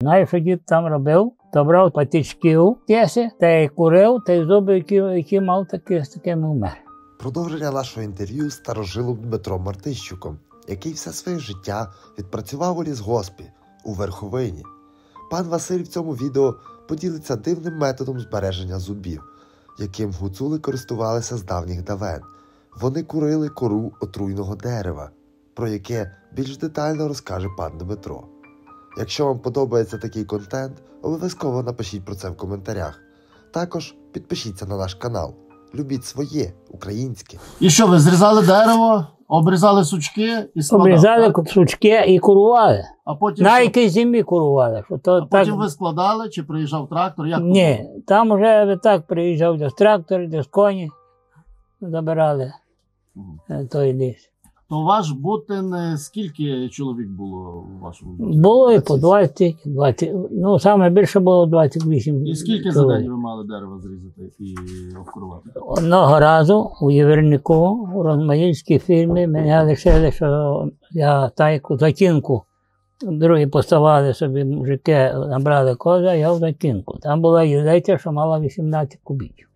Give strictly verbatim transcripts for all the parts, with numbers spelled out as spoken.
Знаєш, що дід там робив? То брав патичків тєси, та й курив, та й зуби, які, які мав, такі, з такими вмер. Продовження нашого інтерв'ю з старожилом Дмитром Мартищуком, який все своє життя відпрацював у лісгоспі, у Верховині. Пан Василь в цьому відео поділиться дивним методом збереження зубів, яким гуцули користувалися з давніх давен. Вони курили кору отруйного дерева, про яке більш детально розкаже пан Дмитро. Якщо вам подобається такий контент, обов'язково напишіть про це в коментарях. Також підпишіться на наш канал. Любіть своє, українське. І що, ви зрізали дерево, обрізали сучки і складали? Обрізали сучки і курували. А потім, на що? якій зимі курували. Що то А так... потім ви складали, чи приїжджав трактор? Як Ні, там вже так приїжджав десь трактор, десь коні забирали Угу. той ліс. То ваш Бутин, скільки чоловік було у вашому Бутині? Було і по двадцять, двадцять, ну саме більше було двадцять вісім. І скільки за день ви мали дерева зрізати і обкурувати? Одного разу у Євернику, у розмаїльській фірмі, мене лишили, що я тайку, затінку. Другі поставали собі мужики, набрали коза, я в затінку. Там була юлеця, що мала вісімнадцять кубів.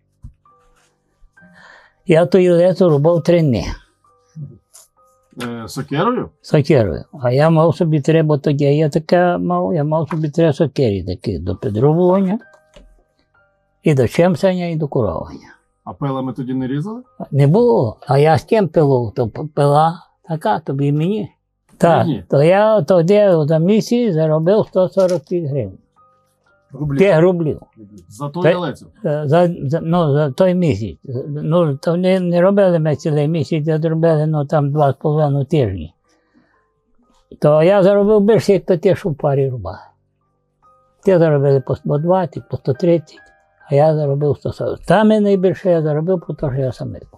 Я ту юлецю рубав три дні. Е, сокирою? Сокирою. А я мав собі три, бо тоді я таке мав, я мав собі три сокири такі до підрубування, і до чемсання, і до куровання. А пилами тоді не різали? Не було. А я з ким пилу? То пила така, тобі і мені. Так, Мені? то я тоді за місяць заробив сто сорок п'ять гривень. Рублів? П'ять рублів. За ту Та- ялицю? За, за, ну, за той місяць. Ну, то не, не робили ми цілий місяць, а зробили ну, там два з половиною тижні. То я заробив більше, як то ті, що в парі рубали. Ті заробили по сто двадцять, по сто тридцять, а я заробив сто сорок. Там найбільше я заробив, тому що я сам був.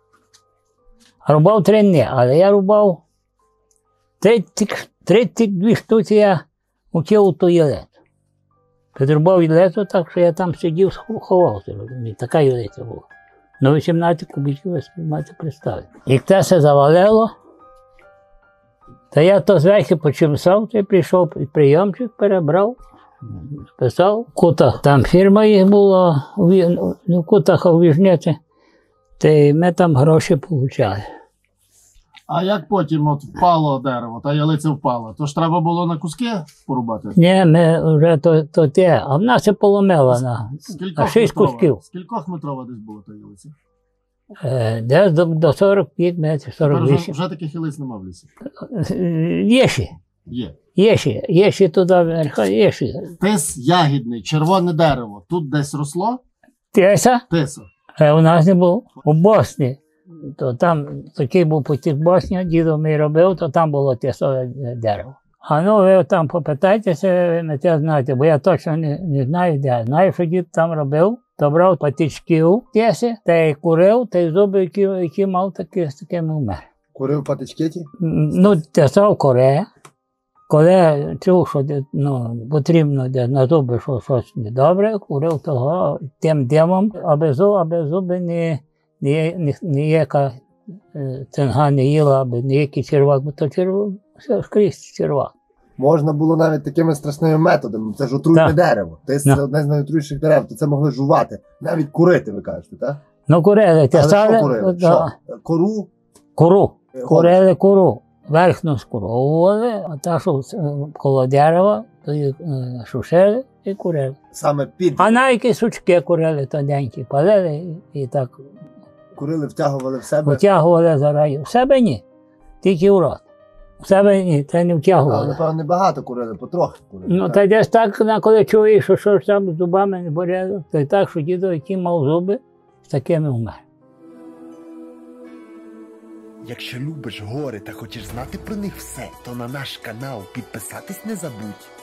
А рубав три дні, але я рубав тридцять, тридцять дві штуки я утів у ту ялецю. Підрубав ялецю так, що я там сидів, ховався. Така ялеця була. На вісімнадцять кубиків, ви маєте представити. Як те все завалило, та я то зверху почимсав, то прийшов підприємчик, перебрав, списав в Кутах. Там фірма їх була, не в Кутах, а в Віжниці. Та й ми там гроші отримали. А як потім от впало дерево, та ялиця впала, то ж треба було на куски порубати? Ні, ми вже то, то те, а в нас і поломило на, на шість кусків. Скількох метрова десь була та ялиця? Е, десь до, до сорок п'ять метрів, сорок Тепер вже, вісім. вже таких ялиць нема в лісі? Є ще, Є. є ще, є ще туди вверху, є ще. Тис ягідний, червоне дерево, тут десь росло? Теса, Тиса. е, у нас не був. У Босні, то там такий був потік Босні, дідо мій робив, то там було тесове дерево. А ну ви там попитайтеся, ви не те знаєте, бо я точно не, не знаю, де. Знаю, що дід там робив, то брав патичків теси, та й курив, та й зуби, які, які мав, такі, з такими вмер. Курив патички ті? Ну, тесав коре. Коли чув, що ну, потрібно на зуби що, щось недобре, курив того тим димом, аби, зуб, аби зуби не, не, не, ніяка цинга не їла, аби ніякий червак, бо то червак, все скрізь червак. Можна було навіть такими страшними методами. Це ж отруйне Так. дерево. Це Так. одне з найотруйніших дерев, то це могли жувати. Навіть курити, ви кажете, так? Ну, курили, Але тесали, що курили? да, Що? Кору? куру, Е, курили куру, верхню скуровували, а та, що е, коло дерева, то їх е, шушили і курили. Саме під А на які сучки курили тоненькі, палили і, і так курили, втягували в себе. втягували за раю. В себе ні, тільки в рот. В себе ні, це не Але, втягували. напевно, не багато курили, потрохи курили. Ну, так? та десь так, на коли чуєш, що щось там з зубами не порядок, то й так, що дідо, який мав зуби, з такими вмер. Якщо любиш гори та хочеш знати про них все, то на наш канал підписатись не забудь.